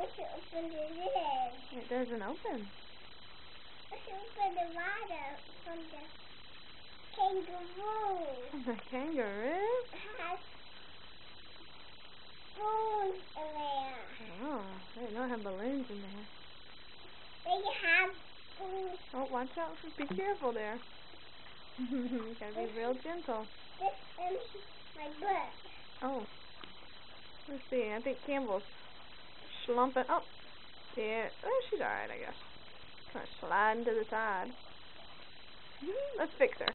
I should open the lid. It doesn't open. I should open the water from the kangaroo. The kangaroo? It has spoons in there. Oh, I didn't know it had balloons in there. They have spoons. Oh, watch out. Be careful there. You gotta be real gentle. This is my butt. Oh. Let's see. I think Campbell's slumping. Oh, yeah. Oh, she's alright, I guess. Kind of sliding to the side. Let's fix her.